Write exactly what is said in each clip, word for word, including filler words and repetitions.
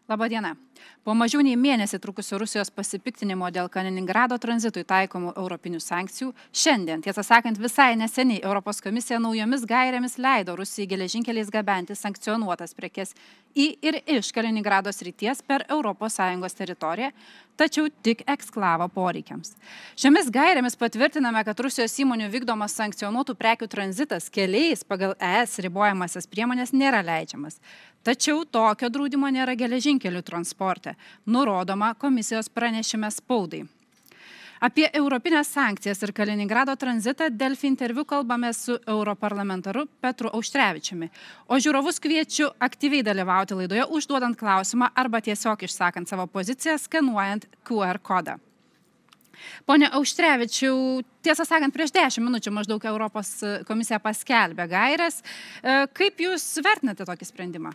Labadiena. Po mažiau nei mėnesį trukusio Rusijos pasipiktinimo dėl Kaliningrado tranzitui taikomų europinių sankcijų, šiandien, tiesą sakant, visai neseniai Europos komisija naujomis gairėmis leido Rusijai geležinkeliais gabenti sankcionuotas prekes į ir iš Kaliningrado srities per Europos Sąjungos teritoriją, tačiau tik eksklavo poreikiams. Šiomis gairėmis patvirtiname, kad Rusijos įmonių vykdomas sankcionuotų prekių tranzitas keliais pagal E S ribojamasias priemonės nėra leidžiamas. Tačiau tokio draudimo nėra geležinkelių transporte, nurodoma komisijos pranešime spaudai. Apie europinės sankcijas ir Kaliningrado tranzitą Delfi interviu kalbame su europarlamentaru Petru Auštrevičiumi, o žiūrovus kviečiu aktyviai dalyvauti laidoje, užduodant klausimą arba tiesiog išsakant savo poziciją, skenuojant Q R kodą. Pone Auštrevičiau, tiesą sakant, prieš dešimt minučių maždaug Europos komisija paskelbė gaires. Kaip jūs vertinate tokį sprendimą?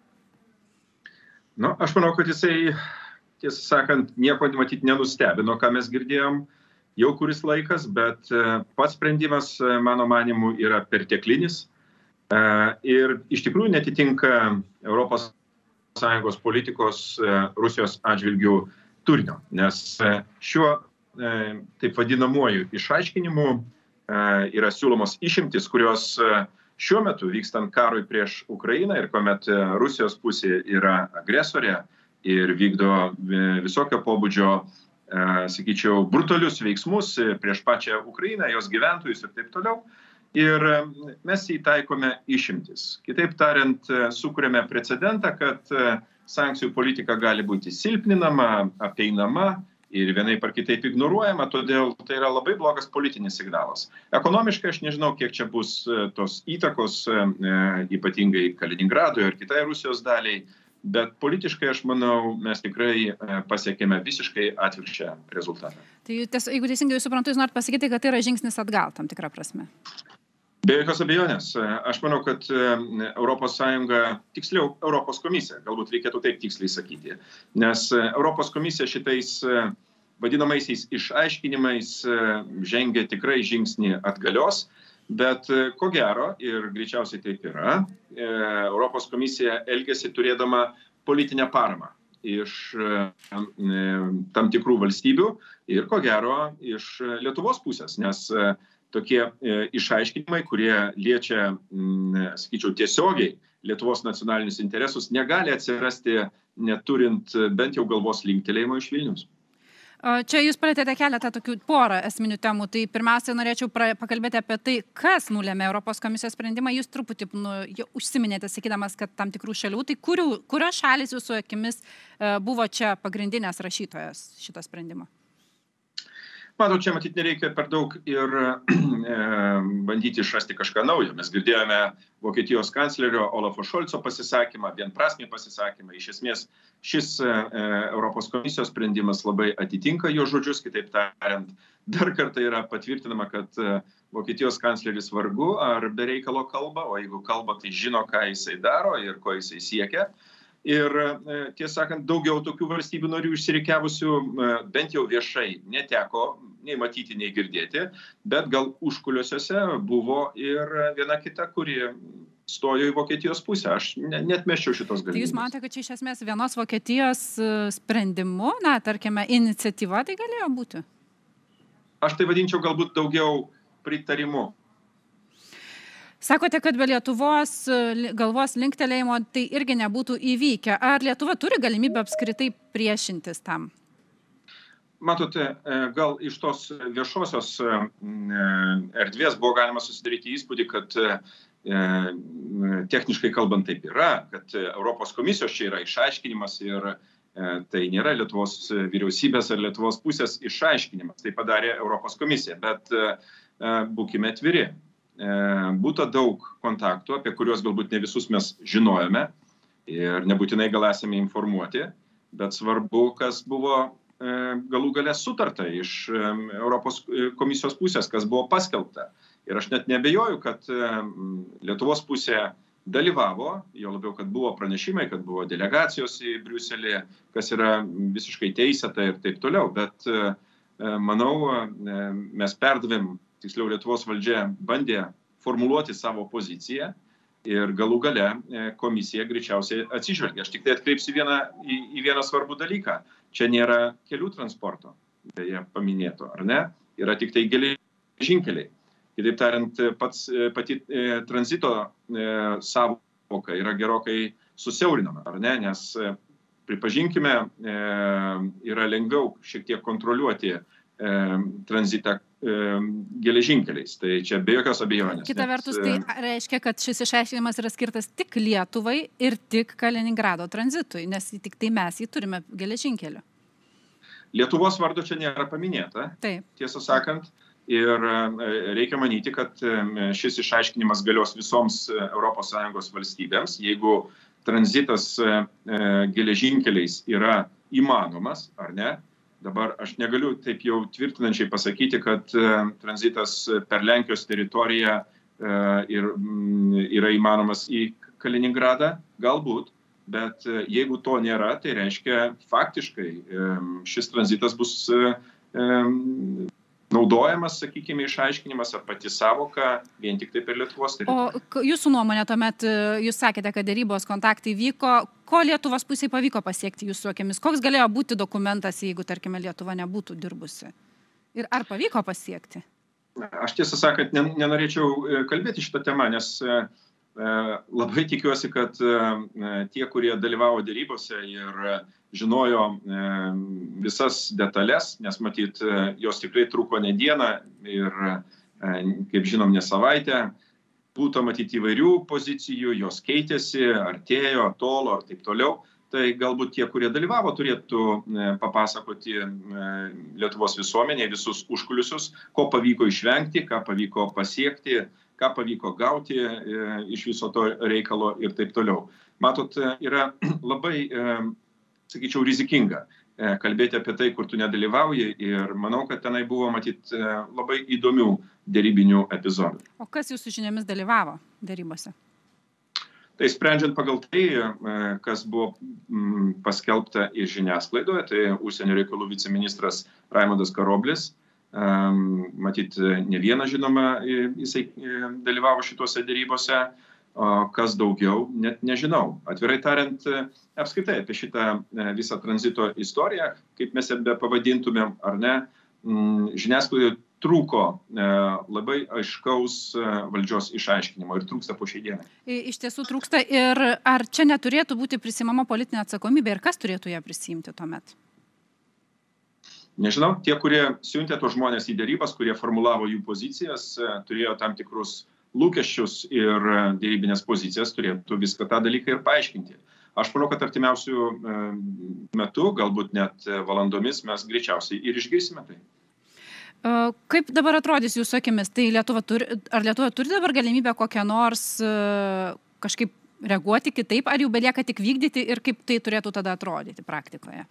Nu, aš manau, kad jisai, tiesą sakant, nieko matyti nenustebino, ką mes girdėjom jau kuris laikas, bet pats sprendimas, mano manimu, yra perteklinis ir iš tikrųjų netitinka Europos Sąjungos politikos Rusijos atžvilgių turinio, nes šiuo taip vadinamuoju išaiškinimu yra siūlomos išimtis, kurios šiuo metu vykstant karui prieš Ukrainą ir kuomet Rusijos pusė yra agresorė ir vykdo visokio pobūdžio, sakyčiau, brutalius veiksmus prieš pačią Ukrainą, jos gyventojus ir taip toliau. Ir mes įtaikome išimtis. Kitaip tariant, sukūrėme precedentą, kad sankcijų politika gali būti silpninama, apeinama ir vienaip ar kitaip ignoruojama, todėl tai yra labai blogas politinis signalas. Ekonomiškai aš nežinau, kiek čia bus tos įtakos, ypatingai Kaliningradui ir kitai Rusijos daliai, bet politiškai aš manau, mes tikrai pasiekėme visiškai atvirkščią rezultatą. Tai ties, jeigu teisingai jūs suprantu, jūs norit pasakyti, kad tai yra žingsnis atgal tam tikrą prasme? Be jokios abejonės. Aš manau, kad Europos Sąjunga, tiksliau Europos komisija, galbūt reikėtų taip tiksliai sakyti, nes Europos komisija šitais vadinamaisiais išaiškinimais žengia tikrai žingsnį atgalios, bet ko gero, ir greičiausiai taip yra, Europos komisija elgiasi turėdama politinę paramą iš tam tikrų valstybių ir ko gero iš Lietuvos pusės, nes tokie išaiškinimai, kurie liečia, sakyčiau, tiesiogiai Lietuvos nacionalinius interesus, negali atsirasti neturint bent jau galvos linktelėjimo iš Vilniaus. Čia jūs palėtėte keletą tokių porą esminių temų. Tai pirmiausia, norėčiau pakalbėti apie tai, kas nulėmė Europos komisijos sprendimą. Jūs truputį nu, užsiminėte, sakydamas, kad tam tikrų šalių. Tai kurių, kurios šalys jūsų akimis buvo čia pagrindinės rašytojas šito sprendimo? Matau, čia matyti nereikia per daug ir e, bandyti išrasti kažką naujo. Mes girdėjome Vokietijos kanclerio Olafo Šolco pasisakymą, vienprasmį pasisakymą. Iš esmės, šis e, Europos komisijos sprendimas labai atitinka jo žodžius, kitaip tariant, dar kartą yra patvirtinama, kad e, Vokietijos kancleris vargu ar be reikalo kalba, o jeigu kalba, tai žino, ką jisai daro ir ko jisai siekia. Ir tiesą sakant, daugiau tokių valstybių narių išsirikiavusių bent jau viešai neteko nei matyti, nei girdėti, bet gal užkuliuosiuose buvo ir viena kita, kuri stojo į Vokietijos pusę. Aš neatmesčiau šitos galimybės. Tai jūs manote, kad čia iš esmės vienos Vokietijos sprendimu, na, tarkime, iniciatyva tai galėjo būti? Aš tai vadinčiau galbūt daugiau pritarimu. Sakote, kad be Lietuvos galvos linktelėjimo tai irgi nebūtų įvykę. Ar Lietuva turi galimybę apskritai priešintis tam? Matote, gal iš tos viešosios erdvės buvo galima susidaryti įspūdį, kad techniškai kalbant taip yra, kad Europos komisijos čia yra išaiškinimas ir tai nėra Lietuvos vyriausybės ar Lietuvos pusės išaiškinimas. Tai padarė Europos komisija, bet būkime atviri. Būta daug kontaktų, apie kuriuos galbūt ne visus mes žinojome ir nebūtinai gal esame informuoti, bet svarbu, kas buvo galų gale sutarta iš Europos komisijos pusės, kas buvo paskelbta. Ir aš net nebejoju, kad Lietuvos pusė dalyvavo, jo labiau, kad buvo pranešimai, kad buvo delegacijos į Briuselį, kas yra visiškai teisėta ir taip toliau, bet manau, mes perdavėm, tiksliau Lietuvos valdžia bandė formuluoti savo poziciją Ir galų gale komisija greičiausiai atsižvelgia. Aš tik tai atkreipsiu vieną, į, į vieną svarbų dalyką. Čia nėra kelių transporto, beje, paminėto, ar ne? Yra tik tai geležinkeliai. Kitaip tariant, pats pati e, tranzito e, savoka yra gerokai susiaurinama, ar ne? Nes e, pripažinkime, e, yra lengviau šiek tiek kontroliuoti e, tranzitą e, geležinkeliais. Tai čia be jokios abejonės. Kita vertus, tai reiškia, kad šis išaiškinimas yra skirtas tik Lietuvai ir tik Kaliningrado tranzitui, nes tik tai mes jį turime geležinkeliu. Lietuvos vardo čia nėra paminėta, Taip. Tiesą sakant. Ir reikia manyti, kad šis išaiškinimas galios visoms Europos Sąjungos valstybėms. Jeigu tranzitas geležinkeliais yra įmanomas, ar ne? Dabar aš negaliu taip jau tvirtinančiai pasakyti, kad tranzitas per Lenkijos teritoriją ir yra įmanomas į Kaliningradą, galbūt, bet jeigu to nėra, tai reiškia faktiškai šis tranzitas bus naudojamas, sakykime, išaiškinimas ar pati savoka vien tik tai per Lietuvos teritoriją. O jūsų nuomonė tuomet, jūs sakėte, kad derybos kontaktai vyko, ko Lietuvos pusėje pavyko pasiekti jūsų akimis? Koks galėjo būti dokumentas, jeigu, tarkime, Lietuva nebūtų dirbusi? Ir ar pavyko pasiekti? Aš tiesą sakant, nenorėčiau kalbėti šitą temą, nes labai tikiuosi, kad tie, kurie dalyvavo derybose ir žinojo visas detalės, nes matyt, jos tikrai truko ne dieną ir, kaip žinom, ne savaitę, būtų matyti įvairių pozicijų, jos keitėsi, artėjo, tolo ir taip toliau. Tai galbūt tie, kurie dalyvavo, turėtų papasakoti Lietuvos visuomenėje visus užkulisius, ko pavyko išvengti, ką pavyko pasiekti, ką pavyko gauti iš viso to reikalo ir taip toliau. Matot, yra labai, sakyčiau, rizikinga kalbėti apie tai, kur tu nedalyvauji, ir manau, kad tenai buvo matyti labai įdomių derybinių epizodų. O kas jūsų žiniomis dalyvavo derybose? Tai sprendžiant pagal tai, kas buvo paskelbta iš žiniasklaidoje, tai užsienio reikalų viceministras Raimundas Karoblis, matyt, ne vieną žinoma, jisai dalyvavo šituose derybose, kas daugiau, net nežinau. Atvirai tariant, apskritai apie šitą visą tranzito istoriją, kaip mes ją be pavadintumėm, ar ne, žiniasklaidoje trūko labai aiškaus valdžios išaiškinimo ir trūksta po šiai dienai. Iš tiesų trūksta, ir ar čia neturėtų būti prisimama politinė atsakomybė ir kas turėtų ją prisimti tuomet? Nežinau, tie, kurie siuntė tos žmonės į derybas, kurie formulavo jų pozicijas, turėjo tam tikrus lūkesčius ir dėrybinės pozicijas, turėtų viską tą dalyką ir paaiškinti. Aš manau, kad artimiausių metų, galbūt net valandomis, mes greičiausiai ir išgirsime tai. Kaip dabar atrodys jūsų akimis? Tai Lietuva turi, ar Lietuva turi dabar galimybę kokią nors kažkaip reaguoti kitaip, ar jau belieka tik vykdyti ir kaip tai turėtų tada atrodyti praktikoje?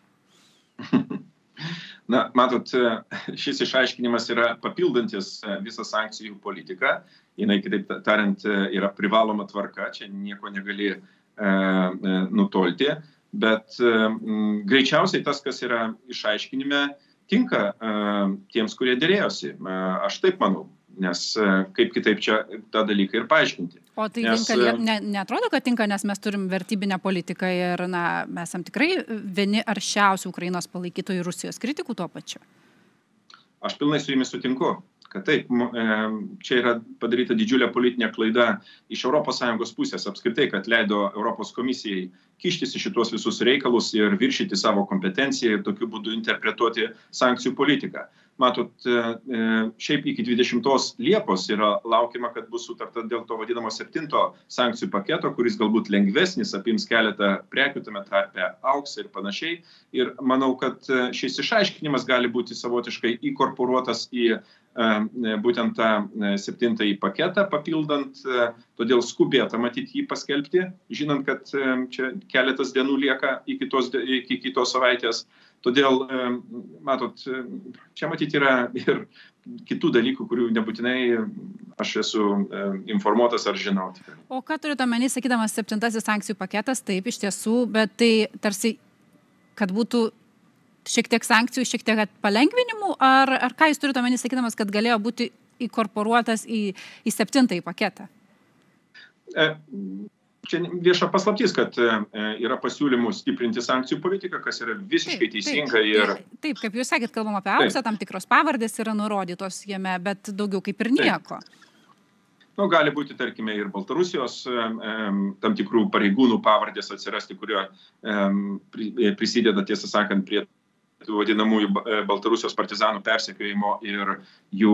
Na, matot, šis išaiškinimas yra papildantis visą sankcijų politiką. Jinai, kitaip tariant, yra privaloma tvarka, čia nieko negali e, nutolti, bet e, greičiausiai tas, kas yra išaiškinime, tinka e, tiems, kurie dėrėjosi. E, aš taip manau, nes e, kaip kitaip čia tą dalyką ir paaiškinti. O tai nes, tinka, ne, neatrodo, kad tinka, nes mes turim vertybinę politiką ir na, mes esam tikrai vieni aršiausių Ukrainos palaikytojų Rusijos kritikų tuo pačiu. Aš pilnai su jumis sutinku, kad taip, čia yra padaryta didžiulė politinė klaida iš Europos Sąjungos pusės apskritai, kad leido Europos komisijai kištis į šitos visus reikalus ir viršyti savo kompetenciją ir tokiu būdu interpretuoti sankcijų politiką. Matot, šiaip iki dvidešimtos Liepos yra laukiama, kad bus sutarta dėl to vadinamo septinto sankcijų paketo, kuris galbūt lengvesnis, apims keletą prekių, tame tarpe auksą ir panašiai. Ir manau, kad šis išaiškinimas gali būti savotiškai įkorporuotas į būtent tą septintąjį paketą, papildant, todėl skubėta matyti jį paskelbti, žinant, kad čia keletas dienų lieka iki tos, iki kitos savaitės. Todėl, matot, čia matyti yra ir kitų dalykų, kurių nebūtinai aš esu informuotas ar žinau. O ką turite omeny, sakydamas septintasis sankcijų paketas, taip iš tiesų, bet tai tarsi, kad būtų šiek tiek sankcijų, šiek tiek palengvinimų, ar, ar ką jūs turite omeny, sakydamas, kad galėjo būti įkorporuotas į, į septintąjį paketą? Čia vieša paslaptis, kad yra pasiūlymų stiprinti sankcijų politiką, kas yra visiškai taip, teisinga. Taip, ir... taip, kaip jūs sakėt, kalbam apie auksą, tam tikros pavardės yra nurodytos jame, bet daugiau kaip ir nieko. Taip. Nu, gali būti, tarkime, ir Baltarusijos tam tikrų pareigūnų pavardės atsirasti, kurio prisideda, tiesą sakant, prie vadinamųjų Baltarusijos partizanų persekiojimo ir jų...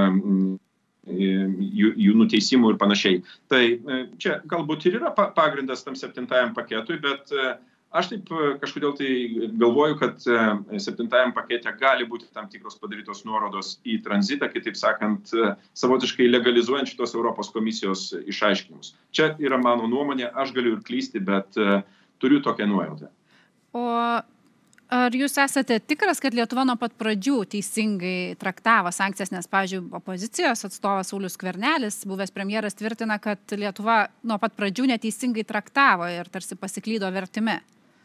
Jų, jų nuteisimų ir panašiai. Tai čia galbūt ir yra pagrindas tam septintajam paketui, bet aš taip kažkodėl tai galvoju, kad septintajam pakete gali būti tam tikros padarytos nuorodos į tranzitą, kitaip sakant, savotiškai legalizuojant šitos Europos komisijos išaiškinimus. Čia yra mano nuomonė, aš galiu ir klysti, bet turiu tokią nuojautą. O ar jūs esate tikras, kad Lietuva nuo pat pradžių teisingai traktavo sankcijas, nes, pavyzdžiui, opozicijos atstovas Saulius Skvernelis, buvęs premjeras, tvirtina, kad Lietuva nuo pat pradžių neteisingai traktavo ir tarsi pasiklydo vertime?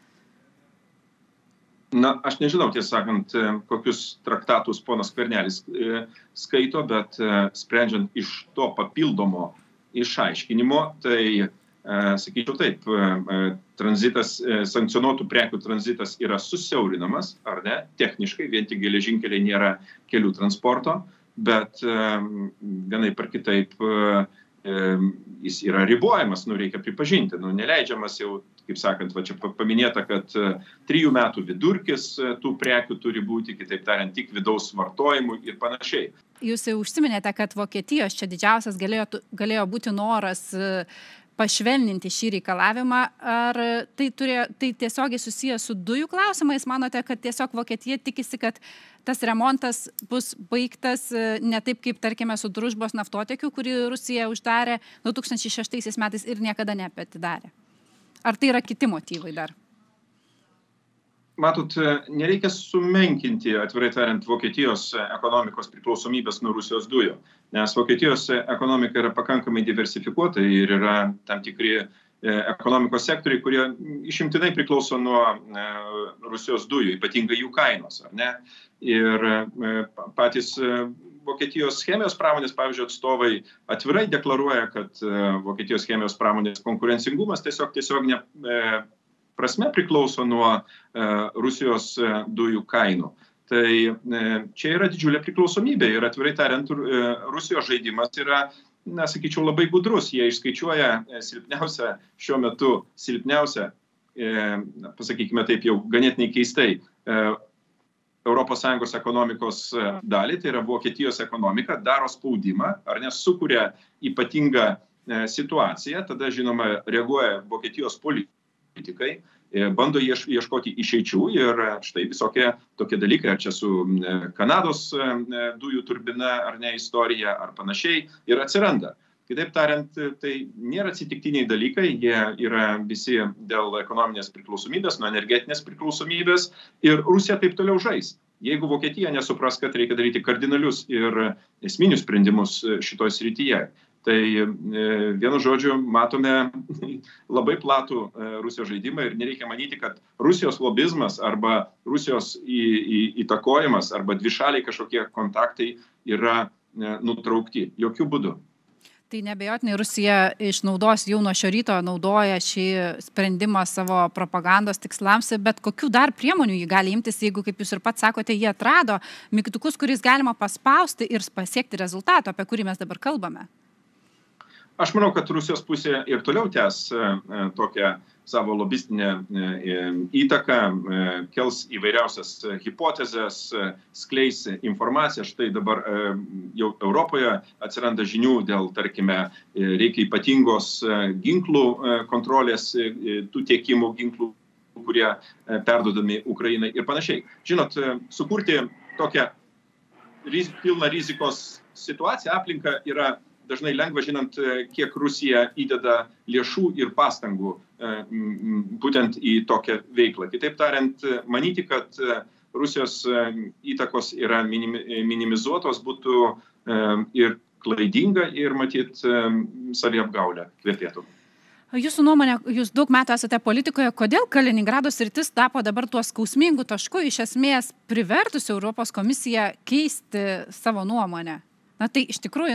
Na, aš nežinau, tiesą sakant, kokius traktatus ponas Skvernelis skaito, bet sprendžiant iš to papildomo išaiškinimo, tai sakyčiau taip, tranzitas, sankcionuotų prekių tranzitas yra susiaurinamas, ar ne? Techniškai, vien tik geležinkeliai nėra kelių transporto, bet vienaip ar kitaip jis yra ribojamas, nu reikia pripažinti, nu neleidžiamas jau, kaip sakant, va čia paminėta, kad trijų metų vidurkis tų prekių turi būti, kitaip tariant, tik vidaus vartojimui ir panašiai. Jūs jau užsiminėte, kad Vokietijos čia didžiausias galėjo, galėjo būti noras pašvelninti šį reikalavimą, ar tai, turėjo, tai tiesiogiai susijęs su dujų klausimais? Manote, kad tiesiog Vokietija tikisi, kad tas remontas bus baigtas ne taip, kaip, tarkime, su Družbos naftotiekiu, kurį Rusija uždarė du tūkstančiai šeštaisiais metais ir niekada neapatidarė? Ar tai yra kiti motyvai dar? Matot, nereikia sumenkinti, atvirai tariant, Vokietijos ekonomikos priklausomybės nuo Rusijos dujų, nes Vokietijos ekonomika yra pakankamai diversifikuota ir yra tam tikri ekonomikos sektoriai, kurie išimtinai priklauso nuo Rusijos dujų, ypatingai jų kainos, ar ne? Ir patys Vokietijos chemijos pramonės, pavyzdžiui, atstovai atvirai deklaruoja, kad Vokietijos chemijos pramonės konkurencingumas tiesiog tiesiog ne prasme priklauso nuo e, Rusijos e, dujų kainų. Tai e, čia yra didžiulė priklausomybė ir atvirai tariant, e, Rusijos žaidimas yra, na, sakyčiau, labai gudrus. Jie išskaičiuoja e, silpniausią, šiuo metu silpniausią, e, pasakykime taip jau ganėtinai keistai, e, Europos Sąjungos ekonomikos dalį, tai yra Vokietijos ekonomika, daro spaudimą, ar nesukuria ypatingą e, situaciją, tada, žinoma, reaguoja Vokietijos politikai. politikai, bando ieškoti išeičių ir štai visokie tokie dalykai, ar čia su Kanados dujų turbina, ar ne istorija, ar panašiai, ir atsiranda. Kitaip tariant, tai nėra atsitiktiniai dalykai, jie yra visi dėl ekonominės priklausomybės, nuo energetinės priklausomybės ir Rusija taip toliau žais. Jeigu Vokietija nesupras, kad reikia daryti kardinalius ir esminius sprendimus šitoj srityje, tai vienu žodžiu matome labai platų Rusijos žaidimą ir nereikia manyti, kad Rusijos lobizmas arba Rusijos į, į, įtakojimas arba dvišaliai kažkokie kontaktai yra nutraukti. Jokių būdų. Tai neabejotinai Rusija išnaudos jau nuo šio ryto, naudoja šį sprendimą savo propagandos tikslams, bet kokių dar priemonių jį gali imtis, jeigu, kaip jūs ir pats sakote, jie atrado mygtukus, kuriais galima paspausti ir pasiekti rezultato, apie kurį mes dabar kalbame? Aš manau, kad Rusijos pusė ir toliau tęs tokią savo lobistinę įtaką, kels įvairiausias hipotezes, skleis informaciją. Štai dabar jau Europoje atsiranda žinių dėl, tarkime, reikia ypatingos ginklų kontrolės, tų tiekimų ginklų, kurie perduodami Ukrainai ir panašiai. Žinot, sukurti tokią pilną rizikos situaciją, aplinką yra dažnai lengva, žinant, kiek Rusija įdeda lėšų ir pastangų būtent į tokią veiklą. Kitaip tariant, manyti, kad Rusijos įtakos yra minimizuotos, būtų ir klaidinga ir matyt saviapgaulę kvepėtų. Jūsų nuomonė, jūs daug metų esate politikoje, kodėl Kaliningrado sritis tapo dabar tuo skausmingu tašku, iš esmės privertus Europos komisiją keisti savo nuomonę? Na tai iš tikrųjų, na,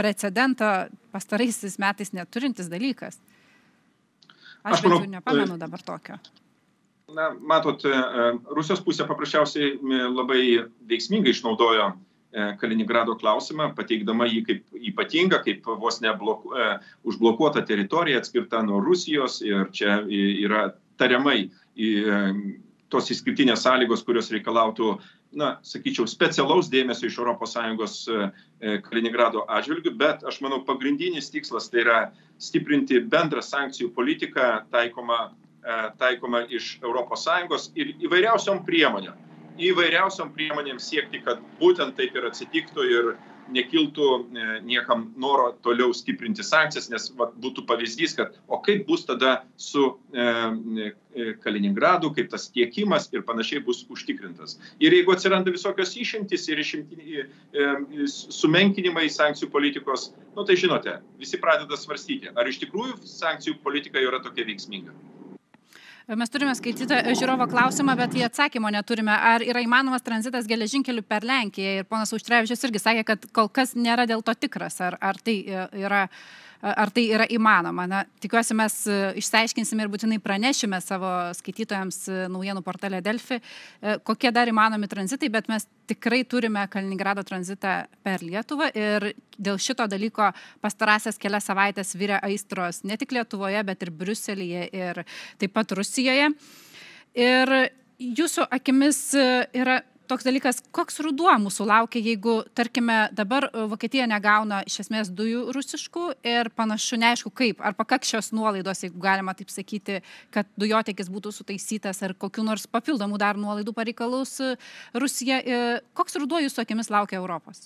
precedento pastaraisiais metais neturintis dalykas. Aš, Aš manau, bent jau nepamenu dabar tokio. Na, matot, Rusijos pusė paprasčiausiai labai veiksmingai išnaudojo Kaliningrado klausimą, pateikdama jį kaip ypatingą, kaip vos ne bloku, užblokuota teritorija atskirta nuo Rusijos ir čia yra tariamai tos išskirtinės sąlygos, kurios reikalautų, na, sakyčiau, specialaus dėmesio iš Europos Sąjungos Kaliningrado atžvilgių, bet aš manau pagrindinis tikslas tai yra stiprinti bendrą sankcijų politiką taikomą, taikoma iš Europos Sąjungos ir įvairiausiom priemonėm. Įvairiausiom priemonėm siekti, kad būtent taip ir atsitiktų ir nekiltų niekam noro toliau stiprinti sankcijas, nes va, būtų pavyzdys, kad o kaip bus tada su e, Kaliningradu, kaip tas tiekimas ir panašiai bus užtikrintas. Ir jeigu atsiranda visokios išimtis ir išimtiniai e, sumenkinimai sankcijų politikos, nu tai žinote, visi pradeda svarstyti, ar iš tikrųjų sankcijų politika yra tokia veiksminga. Mes turime skaitytą žiūrovo klausimą, bet į atsakymo neturime. Ar yra įmanomas tranzitas geležinkeliu per Lenkiją? Ir ponas Auštrevičius irgi sakė, kad kol kas nėra dėl to tikras, ar, ar, tai, yra, ar tai yra įmanoma. Na, tikiuosi, mes išsiaiškinsime ir būtinai pranešime savo skaitytojams naujienų portale Delfi, kokie dar įmanomi tranzitai, bet mes tikrai turime Kaliningrado tranzitą per Lietuvą ir dėl šito dalyko pastarąsias kelias savaitės virė aistros ne tik Lietuvoje, bet ir Briuselyje ir taip pat Rusijoje. Ir jūsų akimis yra toks dalykas, koks ruduo mūsų laukia, jeigu, tarkime, dabar Vokietija negauna iš esmės dujų rusiškų ir panašu neaišku kaip, ar pakaks šios nuolaidos, jeigu galima taip sakyti, kad dujotiekis būtų sutaisytas, ar kokių nors papildomų dar nuolaidų pareikalaus Rusija. Koks ruduo jūsų akimis laukia Europos?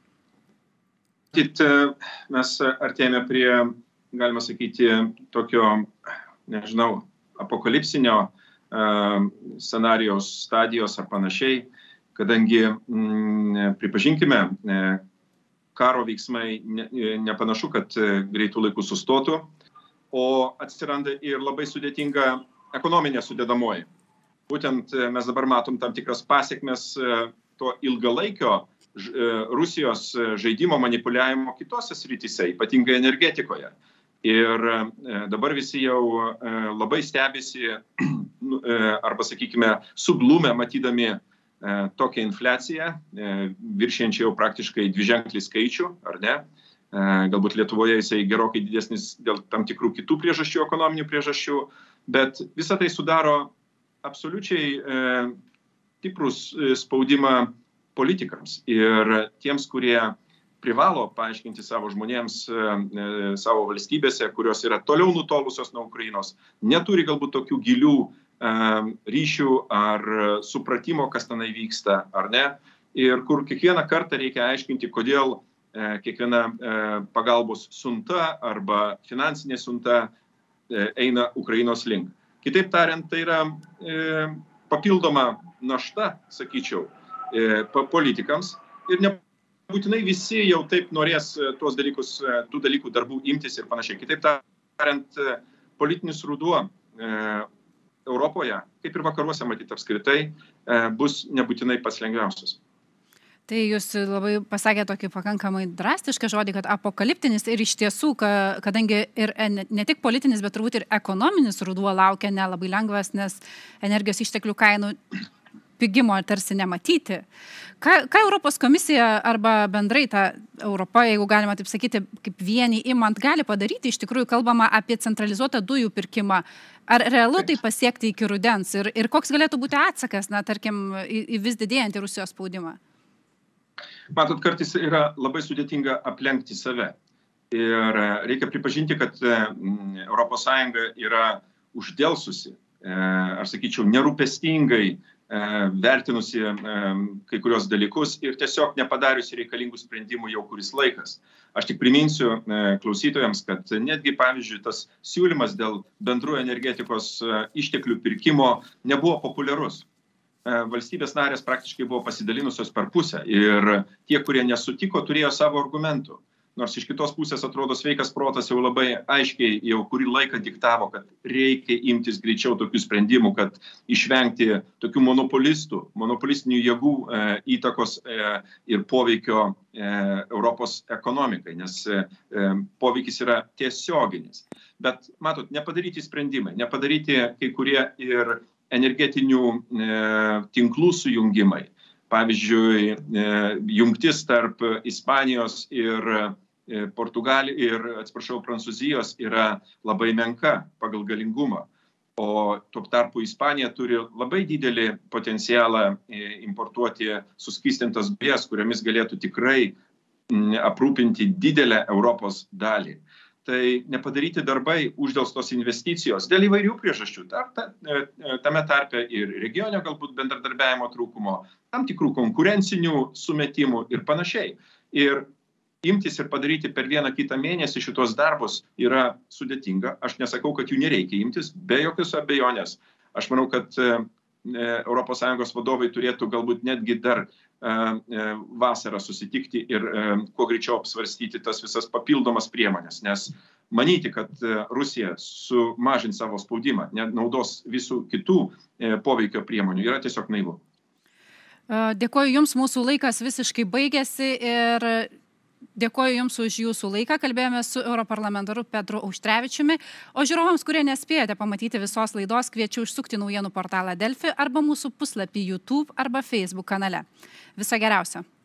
Mes artėjame prie, galima sakyti, tokio, nežinau, apokalipsinio scenarijos stadijos ar panašiai, kadangi, m, pripažinkime, karo veiksmai ne, nepanašu, kad greitų laikų sustotų, o atsiranda ir labai sudėtinga ekonominė sudedamoji. Būtent mes dabar matom tam tikras pasiekmes to ilgalaikio Rusijos žaidimo manipuliavimo kitose srityse, ypatingai energetikoje. Ir dabar visi jau labai stebisi arba, sakykime, suglumę matydami tokią infliaciją, viršienčią jau praktiškai dviženklį skaičių, ar ne? Galbūt Lietuvoje jisai gerokai didesnis dėl tam tikrų kitų priežasčių, ekonominių priežasčių, bet visą tai sudaro absoliučiai stiprus spaudimą politikams ir tiems, kurie privalo paaiškinti savo žmonėms, savo valstybėse, kurios yra toliau nutolusios nuo Ukrainos, neturi galbūt tokių gilių ryšių ar supratimo, kas tenai vyksta, ar ne, ir kur kiekvieną kartą reikia aiškinti, kodėl kiekviena pagalbos siunta arba finansinė siunta eina Ukrainos link. Kitaip tariant, tai yra papildoma našta, sakyčiau, politikams ir nebūtinai visi jau taip norės tuos dalykus, tų dalykų darbų imtis ir panašiai. Kitaip tariant, politinis ruduo Europoje, kaip ir vakaruose matyti apskritai, bus nebūtinai pats lengviausias. Tai jūs labai pasakė tokį pakankamai drastišką žodį, kad apokaliptinis ir iš tiesų, kadangi ir ne tik politinis, bet turbūt ir ekonominis ruduo laukia nelabai lengvas, nes energijos išteklių kainų pigimo tarsi nematyti. Ką, ką Europos komisija arba bendrai ta Europa, jeigu galima taip sakyti, kaip vieni imant, gali padaryti? Iš tikrųjų kalbama apie centralizuotą dujų pirkimą. Ar realu tai pasiekti iki rudens? Ir, ir koks galėtų būti atsakas, na, tarkim, į, į vis didėjantį Rusijos spaudimą? Matot, kartais yra labai sudėtinga aplenkti save. Ir reikia pripažinti, kad Europos Sąjunga yra uždelsusi, aš sakyčiau, nerūpestingai vertinusi kai kurios dalykus ir tiesiog nepadariusi reikalingų sprendimų jau kuris laikas. Aš tik priminsiu klausytojams, kad netgi, pavyzdžiui, tas siūlymas dėl bendrų energetikos išteklių pirkimo nebuvo populiarus. Valstybės narės praktiškai buvo pasidalinusios per pusę ir tie, kurie nesutiko, turėjo savo argumentų. nors iš kitos pusės atrodo sveikas protas jau labai aiškiai jau kurį laiką diktavo, kad reikia imtis greičiau tokių sprendimų, kad išvengti tokių monopolistų, monopolistinių jėgų e, įtakos e, ir poveikio e, Europos ekonomikai, nes e, poveikis yra tiesioginis. Bet, matot, nepadaryti sprendimai, nepadaryti kai kurie ir energetinių e, tinklų sujungimai. Pavyzdžiui, e, jungtis tarp Ispanijos ir e, Portugalijos ir, atsiprašau, Prancūzijos yra labai menka pagal galingumą. O tuo tarpu Ispanija turi labai didelį potencialą e, importuoti suskystintas dujas, kuriomis galėtų tikrai m, aprūpinti didelę Europos dalį. Tai nepadaryti darbai, uždelstos investicijos dėl įvairių priežasčių, tame tarpe ir regionio galbūt bendradarbiavimo trūkumo, tam tikrų konkurencinių sumetimų ir panašiai. Ir imtis ir padaryti per vieną kitą mėnesį šitos darbus yra sudėtinga. Aš nesakau, kad jų nereikia imtis, be jokios abejonės. Aš manau, kad Europos Sąjungos vadovai turėtų galbūt netgi dar vasarą susitikti ir kuo greičiau apsvarstyti tas visas papildomas priemonės, nes manyti, kad Rusija sumažins savo spaudimą, nenaudos visų kitų poveikio priemonių, yra tiesiog naivu. Dėkoju Jums, mūsų laikas visiškai baigėsi ir dėkoju Jums už Jūsų laiką. Kalbėjome su europarlamentaru Petru Auštrevičiumi, o žiūrovams, kurie nespėjote pamatyti visos laidos, kviečiu užsukti naujienų portalą Delfi arba mūsų puslapį YouTube arba Facebook kanale. Viso geriausio.